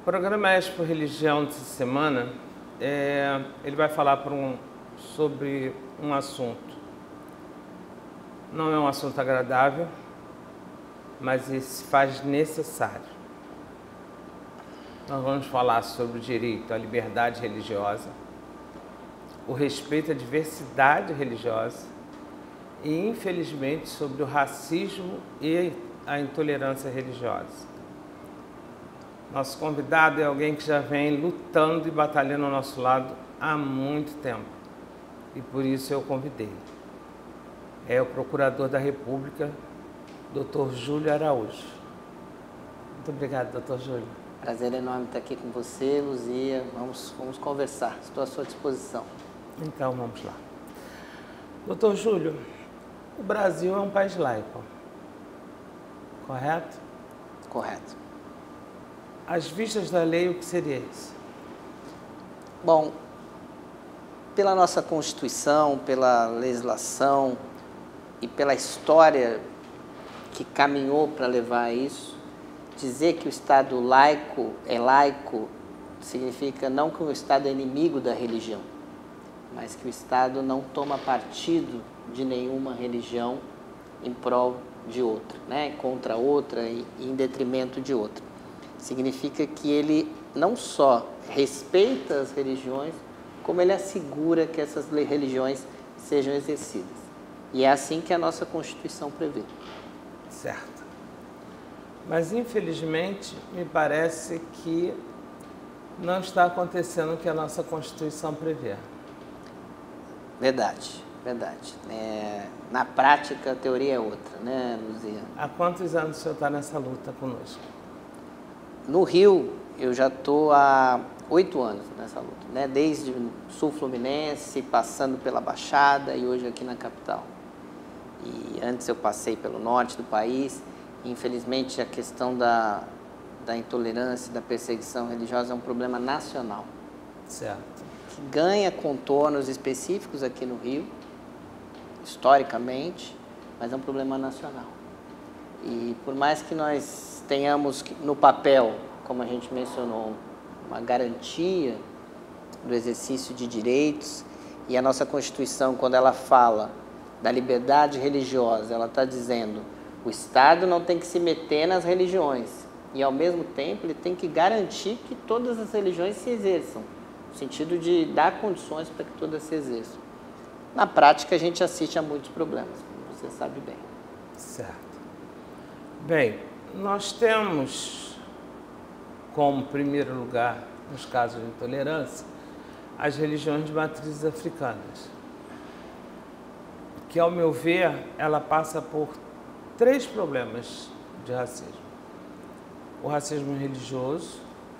programa Expo Religião dessa semana, ele vai falar sobre um assunto. Não é um assunto agradável, mas ele se faz necessário. Nós vamos falar sobre o direito à liberdade religiosa, o respeito à diversidade religiosa e, infelizmente, sobre o racismo e a intolerância religiosa. Nosso convidado é alguém que já vem lutando e batalhando ao nosso lado há muito tempo, e por isso eu convidei. É o Procurador da República, Dr. Júlio Araújo. Muito obrigado, Dr. Júlio. Prazer enorme estar aqui com você, Luzia. Vamos conversar. Estou à sua disposição. Então, vamos lá. Dr. Júlio, o Brasil é um país laico, correto? Correto. Às vistas da lei, o que seria isso? Bom, pela nossa Constituição, pela legislação e pela história que caminhou para levar a isso, dizer que o Estado laico é laico significa não que o Estado é inimigo da religião, mas que o Estado não toma partido de nenhuma religião em prol de outra, né? Contra outra e em detrimento de outra. Significa que ele não só respeita as religiões, como ele assegura que essas religiões sejam exercidas. E é assim que a nossa Constituição prevê. Certo. Mas, infelizmente, me parece que não está acontecendo o que a nossa Constituição prevê. Verdade, verdade. Na prática, a teoria é outra, né, Luzia? Há quantos anos o senhor está nessa luta conosco? No Rio, eu já estou há 8 anos nessa luta, né? Desde o Sul Fluminense, passando pela Baixada e hoje aqui na capital. E antes eu passei pelo norte do país. Infelizmente, a questão da intolerância e da perseguição religiosa é um problema nacional. Certo. Que ganha contornos específicos aqui no Rio, historicamente, mas é um problema nacional. E por mais que nós tenhamos no papel, como a gente mencionou, uma garantia do exercício de direitos, e a nossa Constituição, quando ela fala da liberdade religiosa, ela está dizendo o Estado não tem que se meter nas religiões, e ao mesmo tempo ele tem que garantir que todas as religiões se exerçam, no sentido de dar condições para que todas se exerçam. Na prática, a gente assiste a muitos problemas, como você sabe bem. Certo. Bem, nós temos como primeiro lugar, nos casos de intolerância, as religiões de matrizes africanas, que, ao meu ver, ela passa por 3 problemas de racismo. O racismo religioso,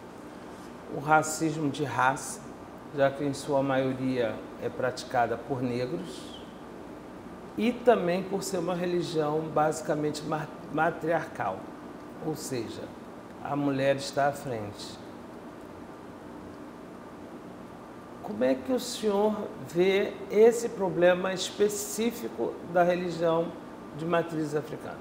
o racismo de raça, já que em sua maioria é praticada por negros, e também por ser uma religião basicamente matriarcal, ou seja, a mulher está à frente. Como é que o senhor vê esse problema específico da religião de matrizes africanas?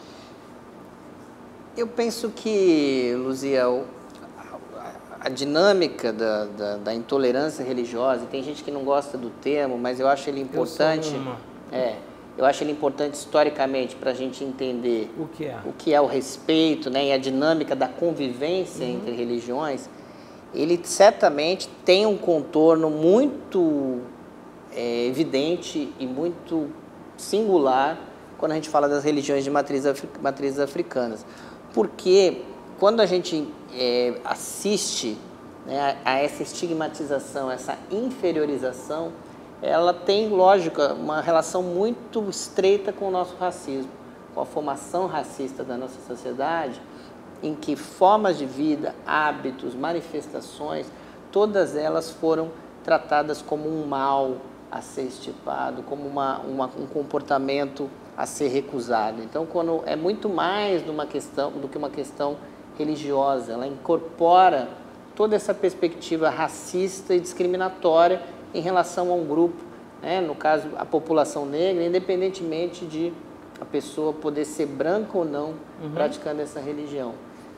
Eu penso que, Luzia, a dinâmica da intolerância religiosa, e tem gente que não gosta do termo, mas eu acho ele importante. Eu acho ele importante historicamente para a gente entender o que é o respeito, né, e a dinâmica da convivência entre religiões. Ele certamente tem um contorno muito evidente e muito singular quando a gente fala das religiões de matrizes africanas. Porque quando a gente assiste, né, a essa estigmatização, essa inferiorização, ela tem, lógico, uma relação muito estreita com o nosso racismo, com a formação racista da nossa sociedade, em que formas de vida, hábitos, manifestações, todas elas foram tratadas como um mal a ser extirpado, como um comportamento a ser recusado. Então, quando é muito mais do que uma questão religiosa, ela incorpora toda essa perspectiva racista e discriminatória em relação a um grupo, né? No caso, a população negra, independentemente de a pessoa poder ser branca ou não praticando essa religião.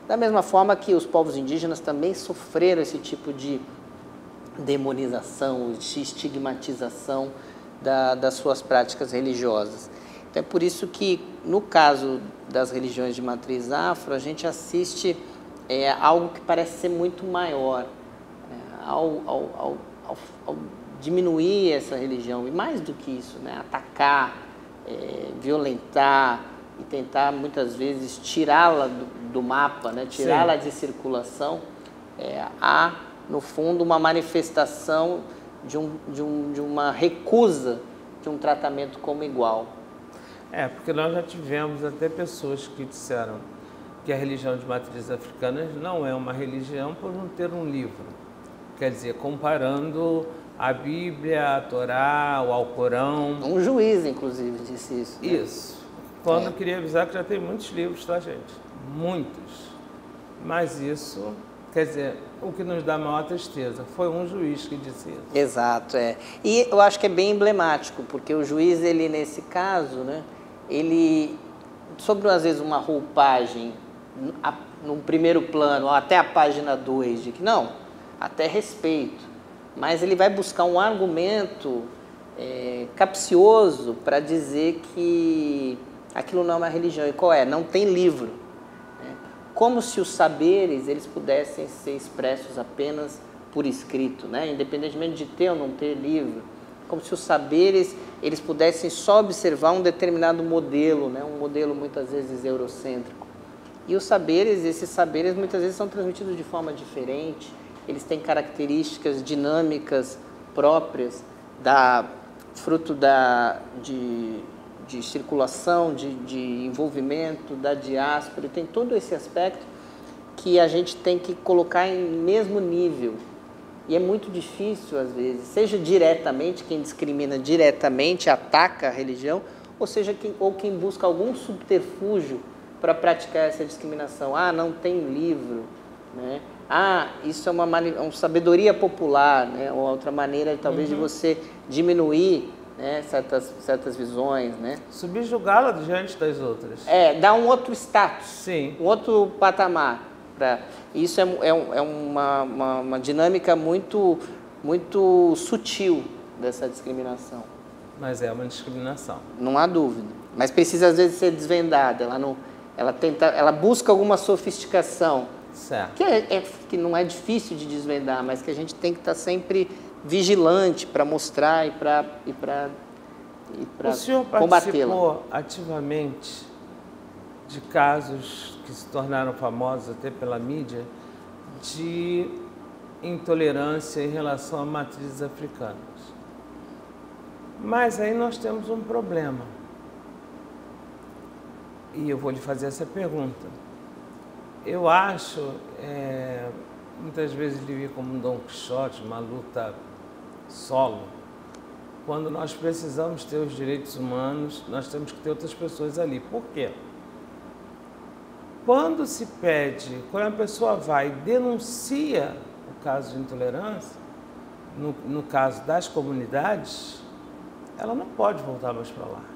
Da mesma forma que os povos indígenas também sofreram esse tipo de demonização, de estigmatização das suas práticas religiosas. Então é por isso que, no caso das religiões de matriz afro, a gente assiste algo que parece ser muito maior. Ao diminuir essa religião, e mais do que isso, né? Atacar, violentar e tentar muitas vezes tirá-la do mapa, né? Tirá-la de circulação, há no fundo uma manifestação de uma recusa de um tratamento como igual. Porque nós já tivemos até pessoas que disseram que a religião de matriz africana não é uma religião por não ter um livro. Quer dizer, comparando a Bíblia, a Torá, o Alcorão. Um juiz, inclusive, disse isso. Né? Isso. Quando eu queria avisar que já tem muitos livros, tá, gente? Muitos. Mas isso, quer dizer, o que nos dá maior tristeza, foi um juiz que disse isso. Exato, E eu acho que é bem emblemático, porque o juiz, ele nesse caso, né, ele, sobre às vezes uma roupagem, num primeiro plano, ou até a página 2, de que não, até respeito, mas ele vai buscar um argumento capcioso para dizer que aquilo não é uma religião. E qual é? Não tem livro. Como se os saberes eles pudessem ser expressos apenas por escrito, né? Independentemente de ter ou não ter livro. Como se os saberes eles pudessem só observar um determinado modelo, né? Um modelo muitas vezes eurocêntrico. E os saberes, esses saberes muitas vezes são transmitidos de forma diferente, eles têm características dinâmicas próprias, fruto de circulação, de envolvimento, da diáspora, e tem todo esse aspecto que a gente tem que colocar em mesmo nível. E é muito difícil, às vezes, seja diretamente, quem discrimina diretamente, ataca a religião, ou seja, quem busca algum subterfúgio para praticar essa discriminação. Não tem livro, né? Isso é uma sabedoria popular, né? Ou outra maneira, talvez, de você diminuir, né, certas visões, né? Subjugá-la diante das outras. Dar um outro status, Sim. Um outro patamar. Isso é uma dinâmica muito, muito sutil dessa discriminação. Mas é uma discriminação. Não há dúvida. Mas precisa, às vezes, ser desvendada. Ela busca alguma sofisticação. Certo. Que não é difícil de desvendar, mas que a gente tem que estar sempre vigilante para mostrar e para combatê-la. O senhor participou ativamente de casos que se tornaram famosos até pela mídia de intolerância em relação a matrizes africanas. Mas aí nós temos um problema. E eu vou lhe fazer essa pergunta. Eu acho, muitas vezes ele vê como um Dom Quixote, uma luta solo. Quando nós precisamos ter os direitos humanos, nós temos que ter outras pessoas ali. Por quê? Quando a pessoa vai e denuncia o caso de intolerância, no caso das comunidades, ela não pode voltar mais para lá.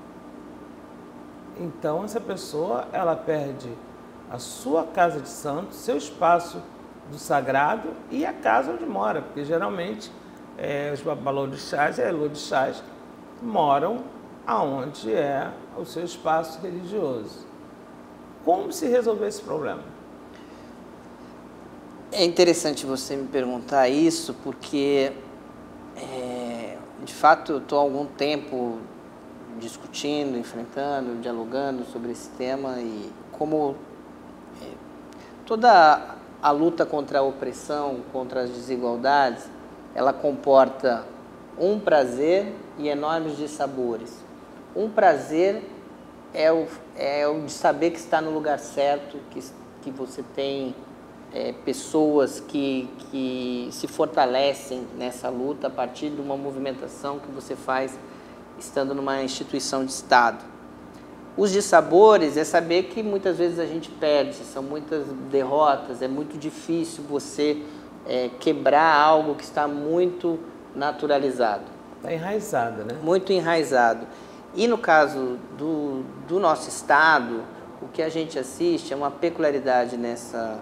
Então, essa pessoa, ela perde a sua casa de santo, seu espaço do sagrado e a casa onde mora, porque geralmente os babalorixás e elorixás moram aonde é o seu espaço religioso. Como se resolver esse problema? É interessante você me perguntar isso, porque, de fato, eu estou há algum tempo discutindo, enfrentando, dialogando sobre esse tema, e como toda a luta contra a opressão, contra as desigualdades, ela comporta um prazer e enormes dissabores. Um prazer é o de saber que está no lugar certo, que você tem pessoas que se fortalecem nessa luta a partir de uma movimentação que você faz estando numa instituição de Estado. Os dissabores é saber que muitas vezes a gente perde, são muitas derrotas, é muito difícil você quebrar algo que está muito naturalizado. Está enraizado, né? Muito enraizado. E no caso do nosso Estado, o que a gente assiste é uma peculiaridade nessa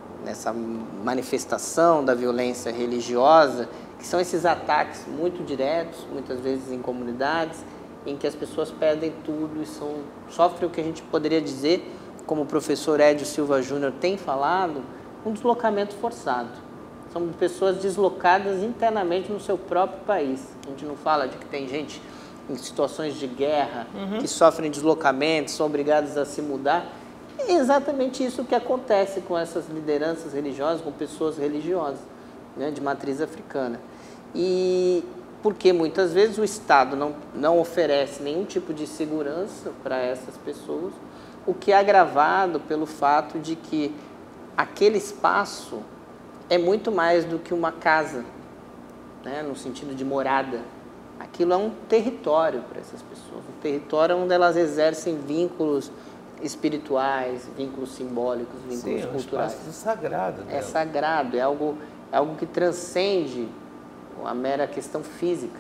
manifestação da violência religiosa, que são esses ataques muito diretos, muitas vezes em comunidades, em que as pessoas perdem tudo e sofrem o que a gente poderia dizer, como o professor Edio Silva Júnior tem falado, um deslocamento forçado. São pessoas deslocadas internamente no seu próprio país. A gente não fala de que tem gente em situações de guerra, que sofrem deslocamentos, são obrigados a se mudar. É exatamente isso que acontece com essas lideranças religiosas, com pessoas religiosas, né, de matriz africana. E porque muitas vezes o Estado não oferece nenhum tipo de segurança para essas pessoas, o que é agravado pelo fato de que aquele espaço é muito mais do que uma casa, né, no sentido de morada. Aquilo é um território para essas pessoas, um território onde elas exercem vínculos espirituais, vínculos simbólicos, vínculos culturais. É um espaço sagrado. É sagrado, é algo que transcende a mera questão física.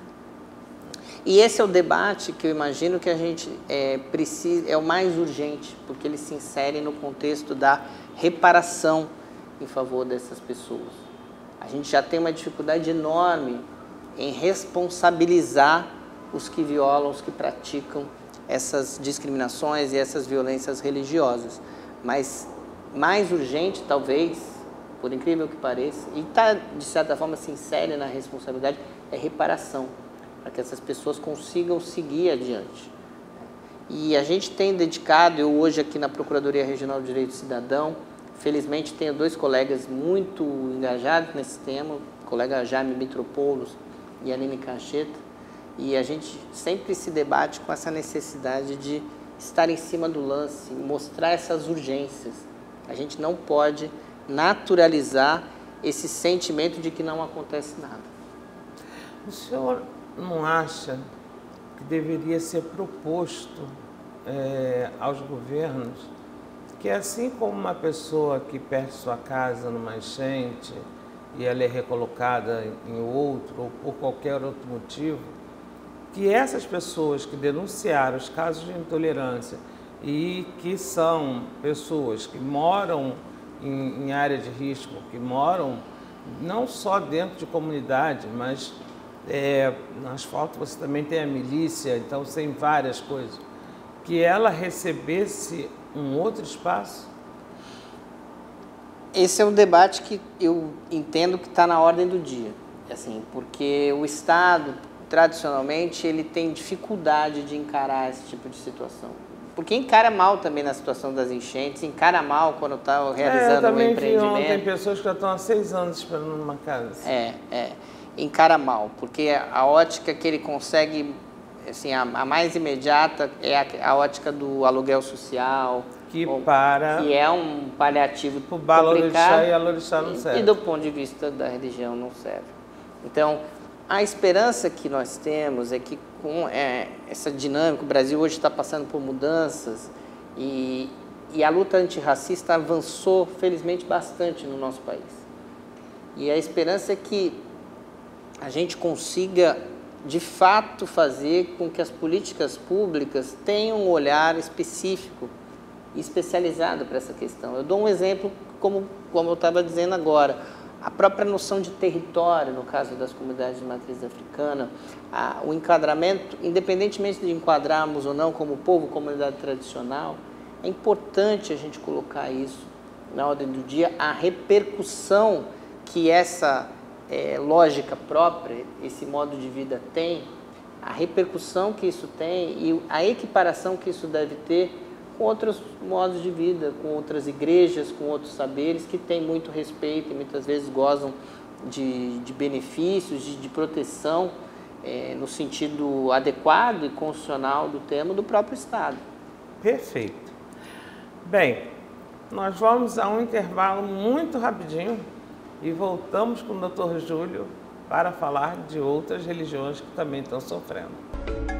E esse é o debate que eu imagino que a gente precisa, é o mais urgente, porque ele se insere no contexto da reparação em favor dessas pessoas. A gente já tem uma dificuldade enorme em responsabilizar os que violam, os que praticam essas discriminações e essas violências religiosas. Mas mais urgente, talvez, por incrível que pareça, e está, de certa forma, se insere na responsabilidade, é reparação, para que essas pessoas consigam seguir adiante. E a gente tem dedicado, eu hoje aqui na Procuradoria Regional de Direito do Cidadão, felizmente tenho 2 colegas muito engajados nesse tema, o colega Jaime Mitropoulos e a Nini Cacheta, e a gente sempre se debate com essa necessidade de estar em cima do lance, mostrar essas urgências. A gente não pode naturalizar esse sentimento de que não acontece nada. O senhor não acha que deveria ser proposto aos governos que, assim como uma pessoa que perde sua casa numa enchente e ela é recolocada em outro ou por qualquer outro motivo, que essas pessoas que denunciaram os casos de intolerância e que são pessoas que moram em área de risco, que moram não só dentro de comunidade, mas no asfalto você também tem a milícia, então tem várias coisas, que ela recebesse um outro espaço? Esse é um debate que eu entendo que está na ordem do dia, assim, porque o Estado, tradicionalmente, ele tem dificuldade de encarar esse tipo de situação. Porque encara mal também na situação das enchentes, encara mal quando está realizando um empreendimento. Tem pessoas que já estão há 6 anos esperando uma casa. Encara mal, porque a ótica que ele consegue, assim, a mais imediata é a ótica do aluguel social, que é um paliativo o Balorixá e a Lorixá não serve. E do ponto de vista da religião não serve. Então, a esperança que nós temos é que com essa dinâmica, o Brasil hoje está passando por mudanças e a luta antirracista avançou, felizmente, bastante no nosso país. E a esperança é que a gente consiga, de fato, fazer com que as políticas públicas tenham um olhar específico e especializado para essa questão. Eu dou um exemplo, como eu estava dizendo agora, a própria noção de território, no caso das comunidades de matriz africana, o enquadramento, independentemente de enquadrarmos ou não como povo, comunidade tradicional, é importante a gente colocar isso na ordem do dia, a repercussão que essa lógica própria, esse modo de vida tem, a repercussão que isso tem e a equiparação que isso deve ter com outros modos de vida, com outras igrejas, com outros saberes que têm muito respeito e muitas vezes gozam de benefícios, de proteção no sentido adequado e constitucional do termo do próprio Estado. Perfeito. Bem, nós vamos a um intervalo muito rapidinho e voltamos com o Dr. Júlio para falar de outras religiões que também estão sofrendo.